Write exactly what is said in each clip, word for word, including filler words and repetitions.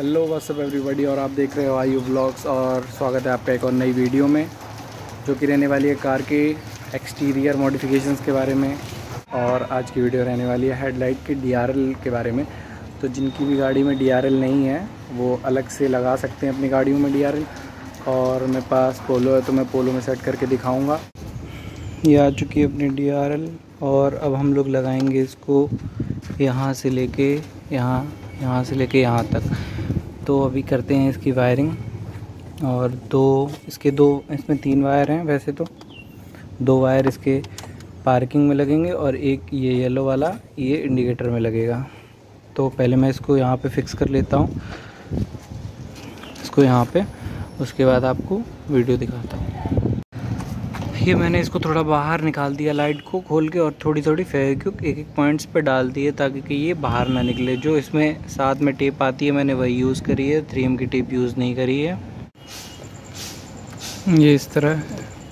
Hello what's up everybody, और आप देख रहे हो आयु ब्लॉग्स। और स्वागत है आपका एक और नई वीडियो में, जो कि रहने वाली है कार के एक्सटीरियर मॉडिफिकेशंस के बारे में। और आज की वीडियो रहने वाली है हेडलाइट के डीआरएल के बारे में। तो जिनकी भी गाड़ी में डीआरएल नहीं है वो अलग से लगा सकते हैं अपनी गाड़ियों में डीआरएल। और मेरे पास पोलो है तो मैं पोलो में सेट करके दिखाऊँगा। ये आ चुकी है अपनी डीआरएल और अब हम लोग लगाएंगे इसको यहाँ से लेके यहाँ यहाँ से लेके यहाँ तक। तो अभी करते हैं इसकी वायरिंग। और दो इसके दो इसमें तीन वायर हैं वैसे तो। दो वायर इसके पार्किंग में लगेंगे और एक ये येलो वाला ये इंडिकेटर में लगेगा। तो पहले मैं इसको यहाँ पे फिक्स कर लेता हूँ, इसको यहाँ पे, उसके बाद आपको वीडियो दिखाता हूँ। ये मैंने इसको थोड़ा बाहर निकाल दिया लाइट को खोल के, और थोड़ी थोड़ी फेविक्विक एक एक पॉइंट्स पे डाल दिए ताकि कि ये बाहर ना निकले। जो इसमें साथ में टेप आती है मैंने वही यूज़ करी है, थ्री एम की टेप यूज़ नहीं करी है। ये इस तरह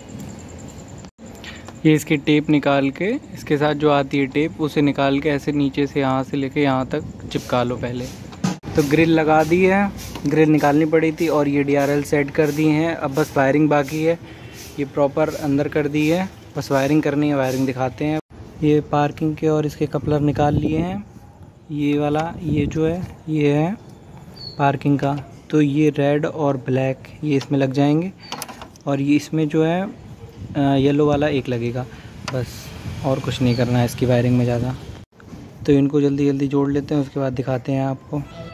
ये इसकी टेप निकाल के, इसके साथ जो आती है टेप उसे निकाल के ऐसे नीचे से यहाँ से लेके यहाँ तक चिपका लो पहले। तो ग्रिल लगा दी है, ग्रिल निकालनी पड़ी थी, और ये डी आर एल सेट कर दी हैं। अब बस वायरिंग बाकी है। ये प्रॉपर अंदर कर दी है, बस वायरिंग करनी है। वायरिंग दिखाते हैं। ये पार्किंग के और इसके कपलर निकाल लिए हैं। ये वाला ये जो है ये है पार्किंग का। तो ये रेड और ब्लैक ये इसमें लग जाएंगे, और ये इसमें जो है येलो वाला एक लगेगा। बस और कुछ नहीं करना है इसकी वायरिंग में ज़्यादा। तो इनको जल्दी जल्दी जोड़ लेते हैं, उसके बाद दिखाते हैं आपको।